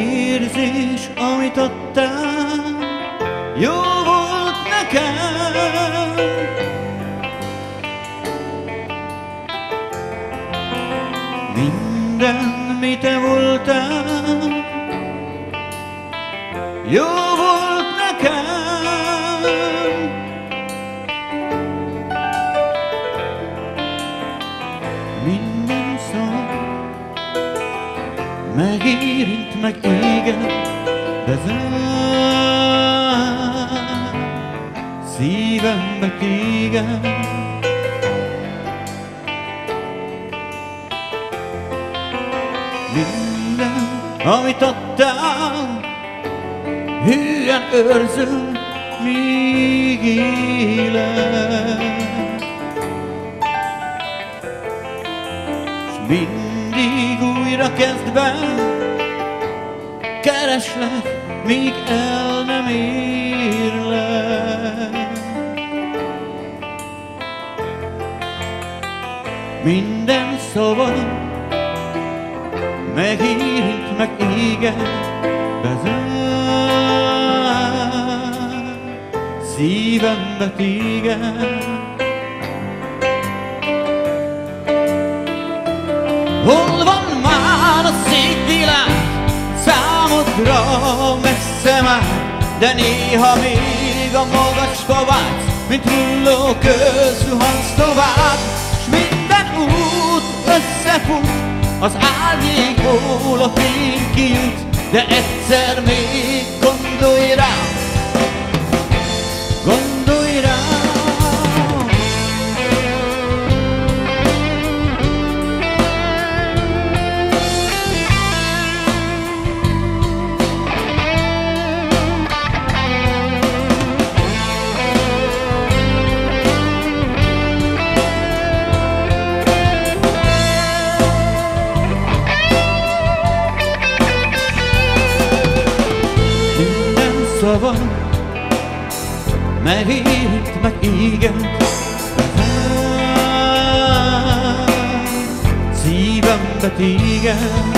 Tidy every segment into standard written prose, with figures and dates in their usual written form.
érzés, amit adtál, jó volt nekem. Minden, mi te voltál, jó volt nekem. Minden szó megérint, megéget, de zár szívembe téged. Minden, amit adtál, hűen őrzöm, míg élek. S mindig újra kezdve kereslek, míg el nem érlek. Minden szava megérint, megéget, bezár szívembe téged. Hol van már a szép világ, számodra messze már, de néha még a magasba vágysz, mint hulló köz zuhansz tovább. S minden út összefut, az árnyékból a fény kijut, de egyszer még gondolj rám, gondolj rám. Szava megérint, megéget, szívembe téged.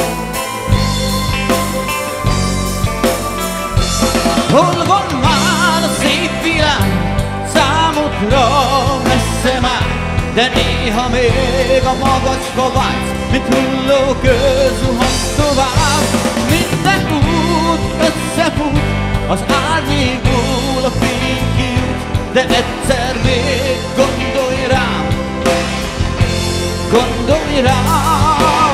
Hol van már a szép világ, számodra messze már, de néha még a magasba vágysz, mint hulló köz zuhansz tovább. Minden út összefut, az árnyékból a fény kijut, de egyszer még gondolj rám, gondolj rám.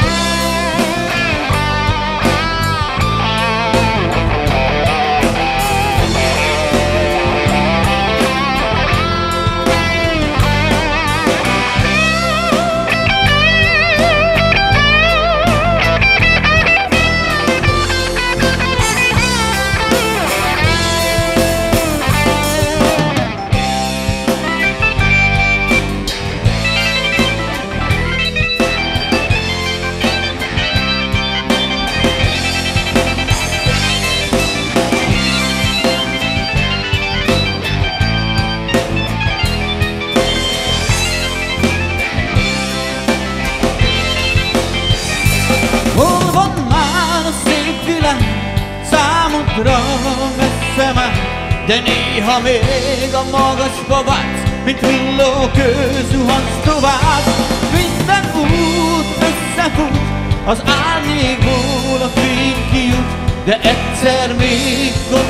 Hol van már a szép világ, számodra messze már, de néha még a magasba vágysz, mint hulló köz zuhansz tovább. Minden út összefut, az árnyékból a fény kijut, de egyszer még